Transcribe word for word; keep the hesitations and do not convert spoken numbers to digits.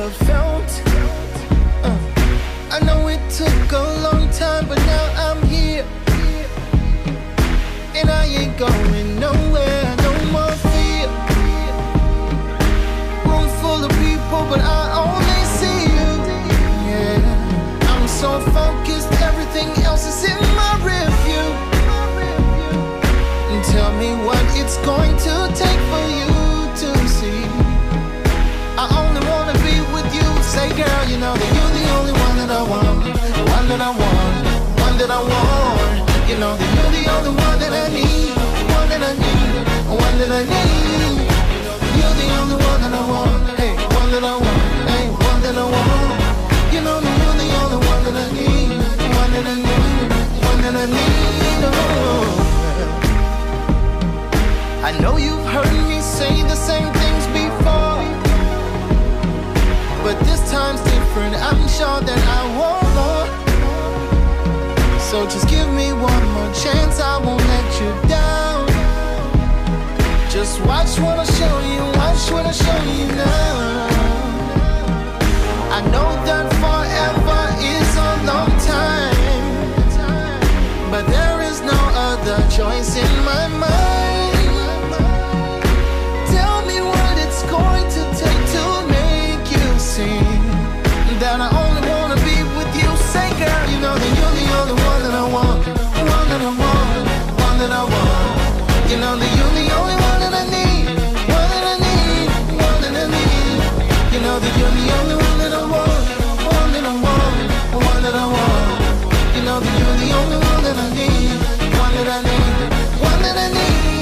never felt. uh, I know it took a long time, but now I'm here, and I ain't going nowhere. No more fear. Room full of people, but I only see you. Yeah, I'm so focused, everything else is in my review. And tell me what it's going to take for you to see. I only wanna be with you. Say, girl, you know that you're the only one that I want, the one that I want, the one that I want. You know that you're the only one that I need, the one that I need, the one that I need. You're the only one that I want, hey, one that I want, hey, one that I want. You know that you're the only one that I need, one that I need, one that I need. Oh. I know you've heard me say the same things before, but this time's different, I'm sure that I want more. So just give me one more chance, I won't let you down. Just watch what I show you, watch what I show you now. I know that forever is a long time, but there is no other choice in my mind. Tell me what it's going to take to make you see that I only wanna be with you. Say, girl, you know that you're the only one that I want, the one that I want, the one that I want. You know that you're the only one that I need, one that I need, one that I need. You know that you're the only one that I want, one that I want, one that I want. You know that you're the only one that I need, one that I need, one that I need.